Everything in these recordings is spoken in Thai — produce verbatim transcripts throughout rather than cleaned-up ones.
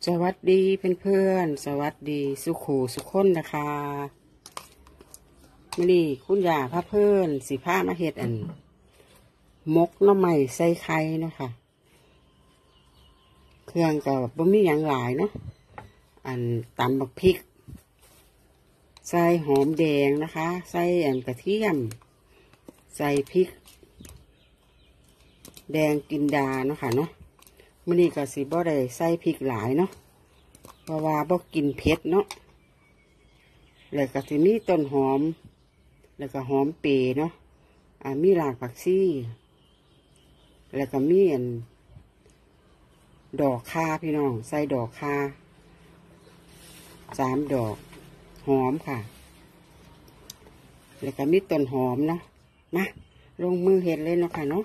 สวัสดีเพื่อนๆสวัสดีสุขูสุขคนนะคะมื่อนี้คุณยาพระเพื่อนสีผ้ามาเฮ็ดอันมกน้ำใหม่ใส่ไข่เนาะค่ะเครื่องก็บ่มีอย่างหลายเนาะอันตำบักพริกใส่หอมแดงนะคะใส่อันกระเทียมใส่พริกแดงกินดาเนาะค่ะเนาะมื่อนี้ก็สิบ่ได้ใส่พริกหลายเนาะเพราะว่าบ่กินเผ็ดเนาะแล้วก็สิมีต้นหอมแล้วก็หอมเปรย์เนาะอ่ามีรากผักชีแล้วก็มีอันดอกข่าพี่น้องใส่ดอกข่าสามดอกหอมค่ะแล้วก็มีต้นหอมเนาะมาลงมือเห็ดเลยเนาะค่ะเนาะ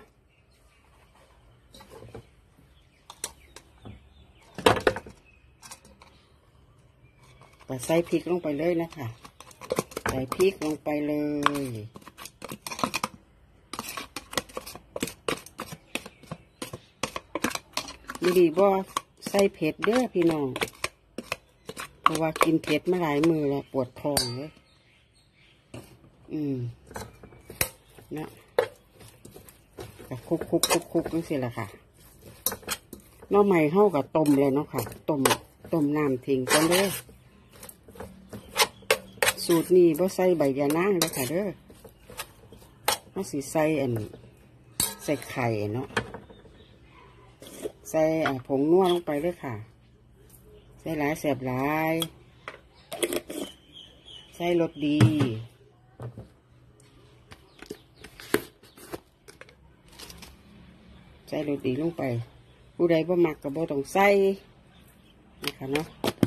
ก็ใส่พริกลงไปเลยนะคะใส่พริกลงไปเลยดีดีบ่ใส่เผ็ดเด้อพี่น้องเพราะว่ากินเผ็ดมาหลายมือแล้วปวดท้องเลยอืมนะก็คุกคุกคุกคุกนั่นสิแหละค่ะน้องใหม่เข้ากับต้มเลยเนาะค่ะต้มต้มน้ำทิ้งกันเลยสูตรนี้บ่ใส่ใบยะนางเลยค่ะเด้อเราสิใส่อันใส่ไข่เนาะใส่ผงนัวลงไปเลยค่ะใส่หลายแสบหลายใส่รสดีใส่รสดีลงไปผู้ใดบ่มักก็บ่ต้องใส่นะคะเนาะ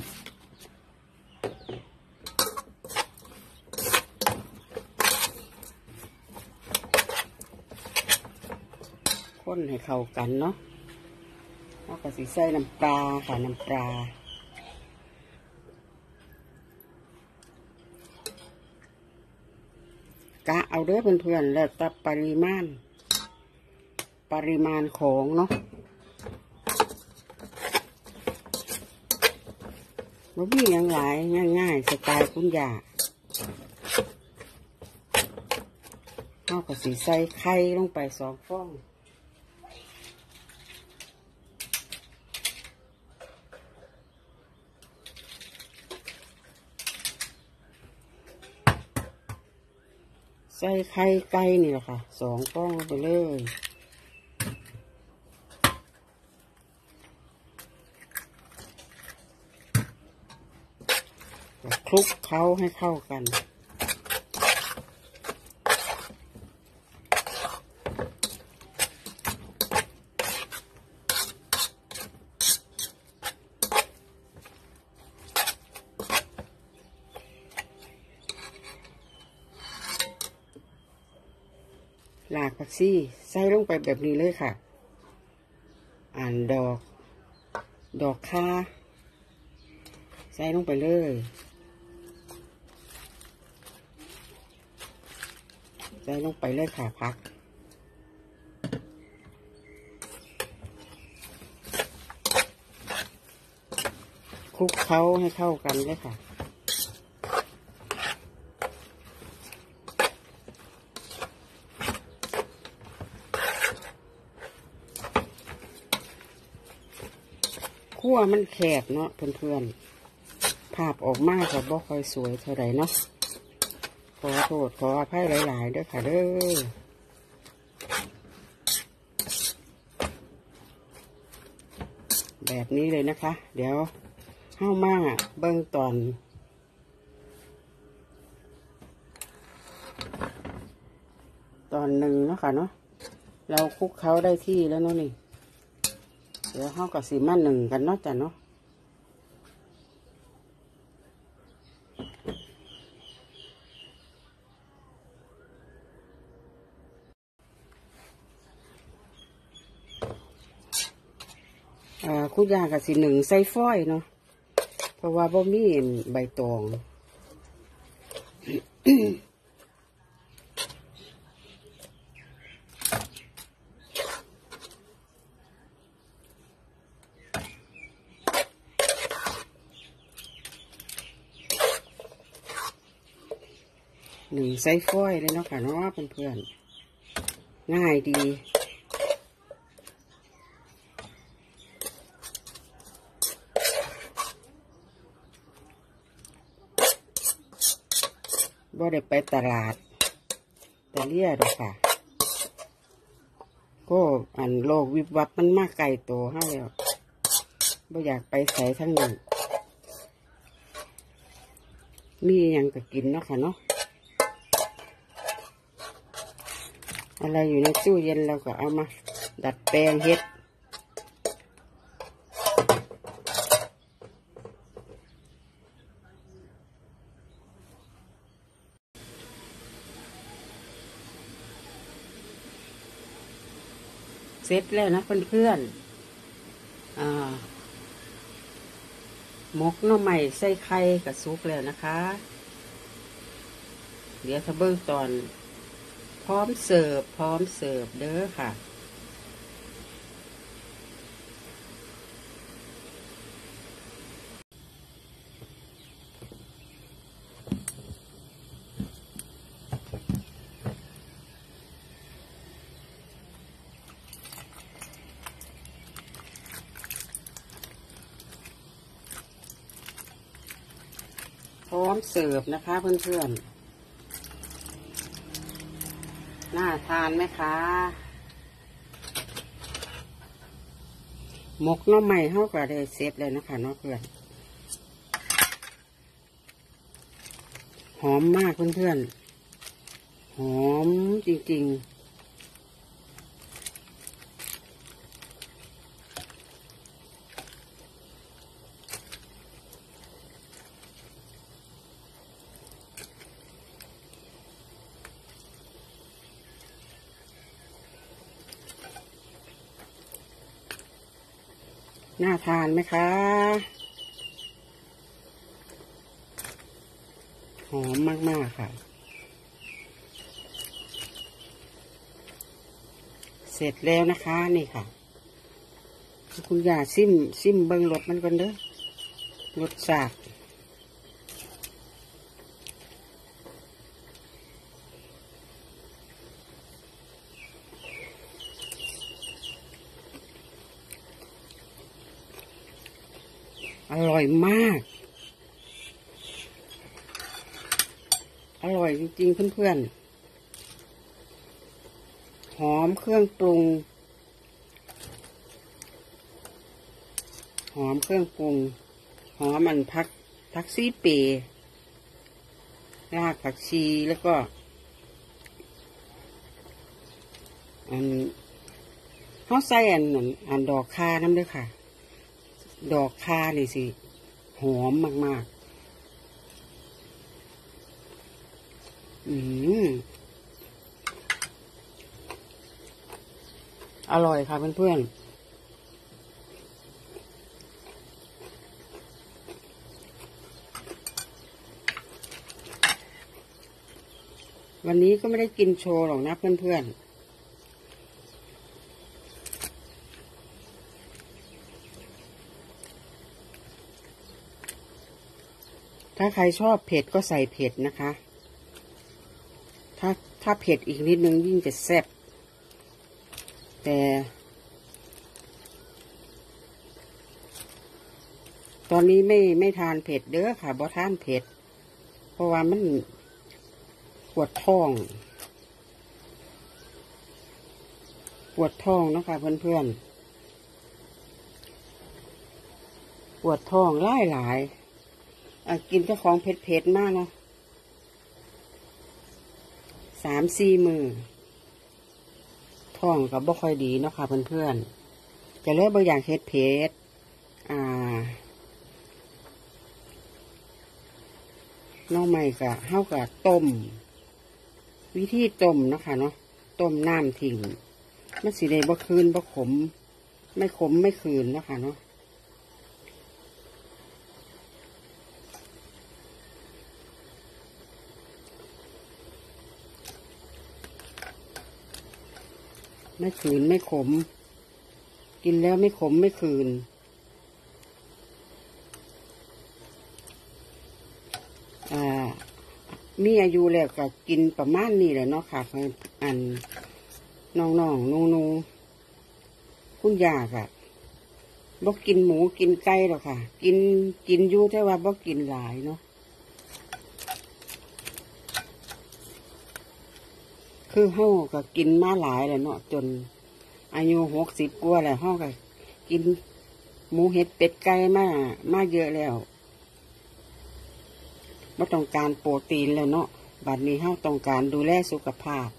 คนให้เข้ากันเนาะแล้วก็สิใส่น้ำปลาค่ะน้ำปลากะเอาเด้อเพื่อนๆแล้วแต่ปริมาณปริมาณของเนาะบ่มีอย่างหลายง่ายๆสไตล์คุณย่าเอาก็สิใส่ไข่ลงไปสองฟองใส่ไข่ไก่นี่แหละค่ะสองฟองไปเลยคลุกเคล้าให้เข้ากันหลากผักชีใส่ลงไปแบบนี้เลยค่ะอ่านดอกดอกข่าใส่ลงไปเลยใส่ลงไปเลยค่ะพักคลุกเคล้าให้เข้ากันเลยค่ะขั้วมันแคบเนาะเพื่อนๆภาพออกมาก็บ่ค่อยสวยเท่าไหร่เนาะขอโทษขออภัยหลายๆด้วยค่ะเด้อแบบนี้เลยนะคะเดี๋ยวเข้ามาเบิ้งตอนตอนหนึ่งเนาะค่ะเนาะเราคลุกเคล้าได้ที่แล้วเนาะนี่เดี๋ยวเข้ากับสีมาหนึ่งกันเนาะจ้ะเนาะคุณยากับสีหนึ่งใส่ฝ้อยเนาะเพราะว่าบ่มีใบตองหนึ่งไส้ฟอยเลยเนาะค่ะเนาะเพื่อนๆง่ายดีบ่ได้ไปตลาดแต่เลี่ยดอกค่ะก็อันโลกวิบวับมันมากไกลตัวเฮาแล้วบ่อยากไปใส่ทั้งนั้นมีอย่างก็กินเนาะค่ะเนาะอะไรอยู่ในตู้เย็นเราก็เอามาดัดแปลงเฮ็ดเสร็จแล้วนะเพื่อนๆอ่าหมกหน่อไม้ใส่ไข่กับซุกแล้วนะคะเดี๋ยวถ้าเบิ่งตอนพร้อมเสิร์ฟพร้อมเสิร์ฟเด้อค่ะพร้อมเสิร์ฟนะคะเพื่อนๆน่าทานไหมคะหมกหน่อไม้เฮาก็ได้เสร็จเลยนะคะเนาะเพื่อนหอมมากเพื่อนๆหอมจริงๆน่าทานไหมคะหอมมากๆค่ะเสร็จแล้วนะคะนี่ค่ะคุณย่าซิมซิมเบิ้งรสมันก่อนเด้อรสชาติอร่อยมากอร่อยจริงๆเพื่อนๆหอมเครื่องปรุงหอมเครื่องปรุงหอมมันผักผักซีเปรากผักชีแล้วก็อันเขาใส่อันนั้นอันดอกคาน้ำด้วยค่ะดอกคานี่สิหอมมากๆอืมอร่อยค่ะเพื่อนๆวันนี้ก็ไม่ได้กินโชว์หรอกนะเพื่อนๆถ้าใครชอบเผ็ดก็ใส่เผ็ดนะคะถ้าถ้าเผ็ดอีกนิดนึงยิ่งจะแซ่บแต่ตอนนี้ไม่ไม่ทานเผ็ดเด้อค่ะบ่ทานเผ็ดเพราะว่ามันปวดท้องปวดท้องนะคะเพื่อนๆปวดท้องหลายหลายกินเจ้าของเผ็ดๆมากเนาะสามสี่มือท้องกับบ่ค่อยดีเนาะค่ะเพื่อนๆจะเลิกบางอย่างเฮ็ดเผ็ดอ่าน้องใหม่กะเฮากะต้มวิธีต้มเนาะค่ะเนาะต้มน้ำทิ้งมันสีได้บ่คืนบ่ขมไม่ขมไม่คืนเนาะค่ะเนาะไม่คืนไม่ขมกินแล้วไม่ขมไม่คืนอ่ามีอายุแล้วก็กินประมาณนี้แหละเนาะค่ะอันน้องๆนุ่งนุ่งคุณยาค่ะบ่กินหมูกินไก่หรอกค่ะกินกินอยู่แต่ว่าบ่กินหลายเนาะคือเฮาก็กินมาหลายแล้วเนาะจนอายุหกสิบกว่าแล้วเฮาก็กินหมูเห็ดเป็ดไก่มามาเยอะแล้วบ่ต้องการโปรตีนแล้วเนาะบัดนี้เฮาต้องการดูแลสุขภาพ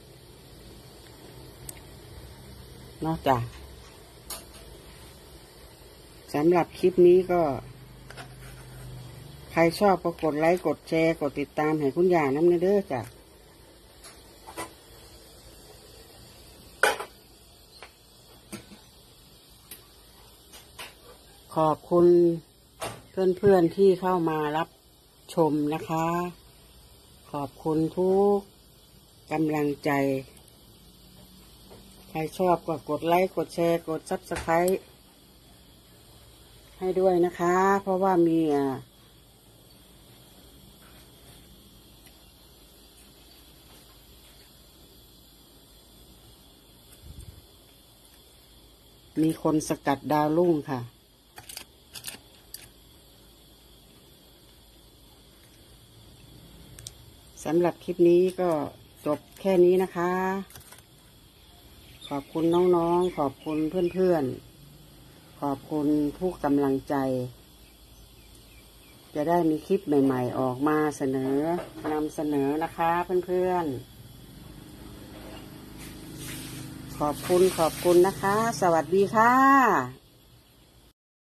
เนาะจ้ะสำหรับคลิปนี้ก็ใครชอบก็กดไลค์กดแชร์กดติดตามให้คุณยาน้ำเด้อจ้ะขอบคุณเพื่อนๆที่เข้ามารับชมนะคะขอบคุณทุกกำลังใจใครชอบก็กดไลค์กดแชร์กดซับสไครต์ให้ด้วยนะคะเพราะว่ามีอ่ามีคนสกัดดาวรุ่งค่ะสำหรับคลิปนี้ก็จบแค่นี้นะคะขอบคุณน้องๆขอบคุณเพื่อนๆขอบคุณผู้กำลังใจจะได้มีคลิปใหม่ๆออกมาเสนอนำเสนอนะคะเพื่อนๆขอบคุณขอบคุณนะคะสวัสดีค่ะ